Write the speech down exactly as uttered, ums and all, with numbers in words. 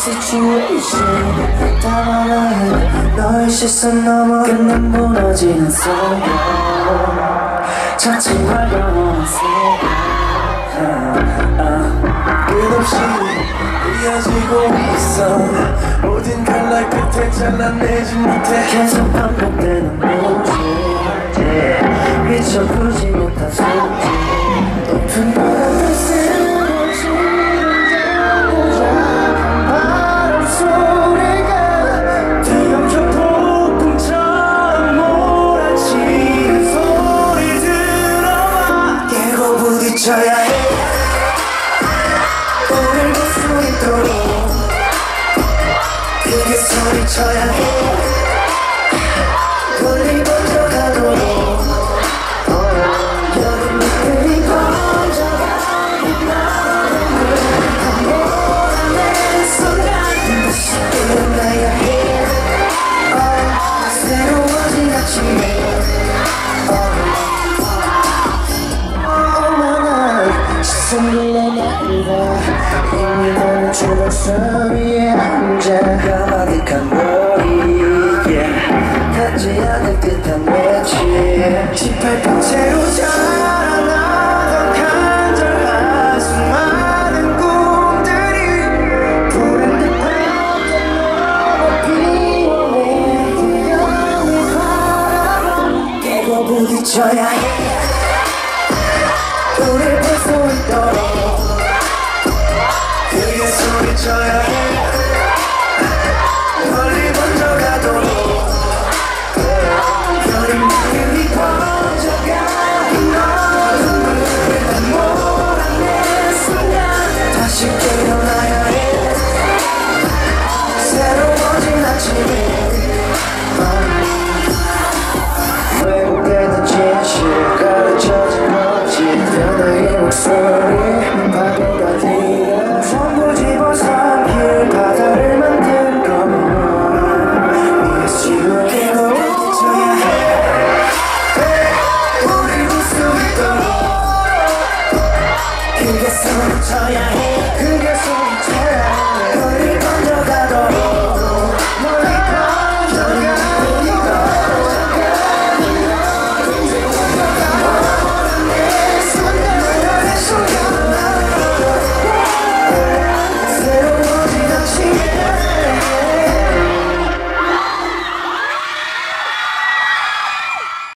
situation 당황한 너의 시선 넘어 끝내 무너지는 속에 차츰 발견하는 속에 끝없이 이어지고 있어 모든 갈날 끝에 잘라내지 못해 계속 반복되는 문제 미쳐보지 못한 손짓 높은 바람을 쓰러지는 작은 바람 소리가 뒤엉켜 폭풍처럼 몰아치는 소리 들어와 깨고 부딪혀야 해 오늘 볼 수 있도록 크게 소리쳐야 해 멀리 먼저 가도록 여름 빛들이 번져가는 너를 다 몰아낸 순간 다시 깨어나야 해 oh, 새로워진 아침에 시선 굴러나가 이미 너는 초록선 위에 앉아 가마득한 머리 yeah. 닿지 않을 듯한 매치 십팔평채로 자라나던 간절한 수많은 꿈들이 푸른 듯한 너무 피어낸 태양을 바라봐 깨고 부딪혀야 해 우릴 볼 수 있도록 크게 소리쳐야 해